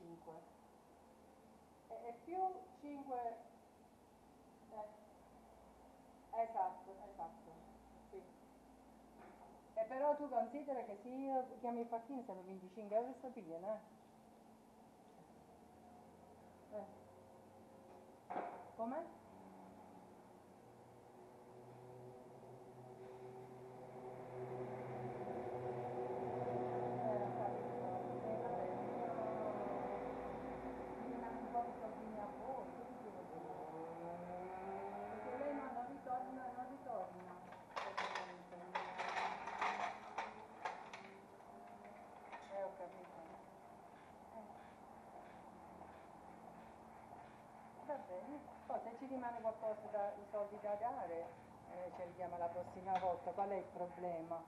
5 e più 5, esatto, esatto, sì. E però tu considera che se io chiamo il facchino serve 25 euro sta pigliano, Come? Ho capito. Vabbè, io un po' di soldini a posto, che devo dire? Perché lei non ritorna, non ritorna. Praticamente. Ho capito. Va bene. Poi se ci rimane qualcosa i soldi da dare, ci vediamo la prossima volta. Qual è il problema?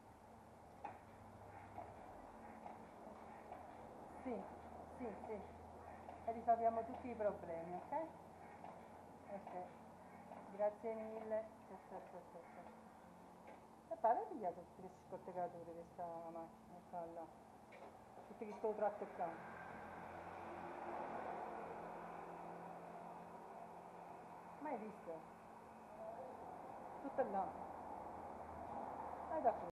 Sì, sì, sì. E risolviamo tutti i problemi, ok? Ok. Grazie mille. Ciao, ciao, ciao, ciao, ciao. E pare pigliato tutte le scortecature di questa macchina, sta là. Tutti che sto tratto qua. Mai visto? Tutto là. Dai da fuori.